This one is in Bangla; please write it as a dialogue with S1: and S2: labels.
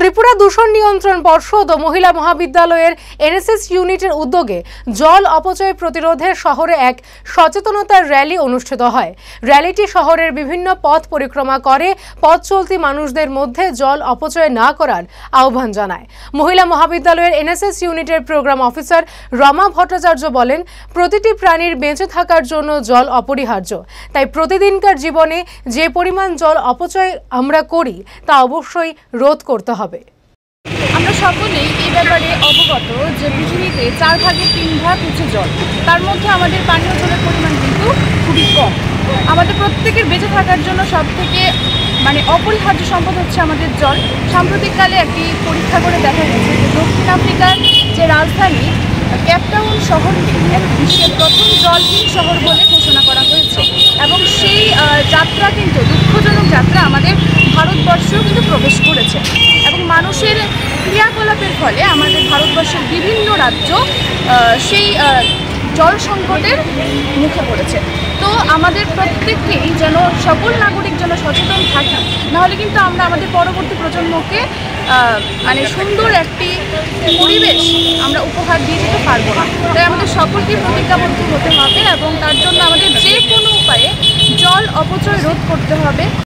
S1: ত্রিপুরা দূষণ নিয়ন্ত্রণ পর্ষদ ও মহিলা মহাবিদ্যালয়ের এনএসএস ইউনিটের উদ্যোগে জল অপচয় প্রতিরোধে শহরে এক সচেতনতার র্যালি অনুষ্ঠিত হয়। র্যালিটি শহরের বিভিন্ন পথ পরিক্রমা করে পথ চলতি মানুষদের মধ্যে জল অপচয় না করার আহ্বান জানায়। মহিলা মহাবিদ্যালয়ের এনএসএস ইউনিটের প্রোগ্রাম অফিসার রমা ভট্টাচার্য বলেন, প্রতিটি প্রাণীর বেঁচে থাকার জন্য জল অপরিহার্য। তাই প্রতিদিনকার জীবনে যে পরিমাণ জল অপচয় আমরা করি তা অবশ্যই রোধ করতে হবে।
S2: আমরা সকলেই এই ব্যাপারে অবগত যে পৃথিবীতে 4 ভাগের 3 ভাগ হচ্ছে জল। তার মধ্যে আমাদের পানীয় জলের পরিমাণ কিন্তু খুবই কম। আমাদের প্রত্যেকের বেঁচে থাকার জন্য সবথেকে অপরিহার্য সম্পদ হচ্ছে আমাদের জল। সাম্প্রতিককালে একটি পরীক্ষা করে দেখা গেছে যে দক্ষিণ আফ্রিকার যে রাজধানী কেপটাউন শহরকে বিশ্বের প্রথম জলহীন শহর বলে ঘোষণা করা হয়েছে এবং সেই যাত্রা কিন্তু দুঃখজনক যাত্রা আমাদের ভারতবর্ষেও কিন্তু প্রবেশ করেছে এবং মানুষের ক্রিয়াকলাপের ফলে আমাদের ভারতবর্ষের বিভিন্ন রাজ্য সেই জল সংকটের মুখে পড়েছে। তো আমাদের প্রত্যেককেই যেন সকল নাগরিক যেন সচেতন থাকি, নাহলে কিন্তু আমরা আমাদের পরবর্তী প্রজন্মকে সুন্দর একটি পরিবেশ আমরা উপহার দিয়ে যেতে পারবো না। তাই আমাদের সকলকে প্রতিজ্ঞাবদ্ধ হতে হবে এবং তার জন্য আমাদের যে কোনো উপায়ে জল অপচয় রোধ করতে হবে।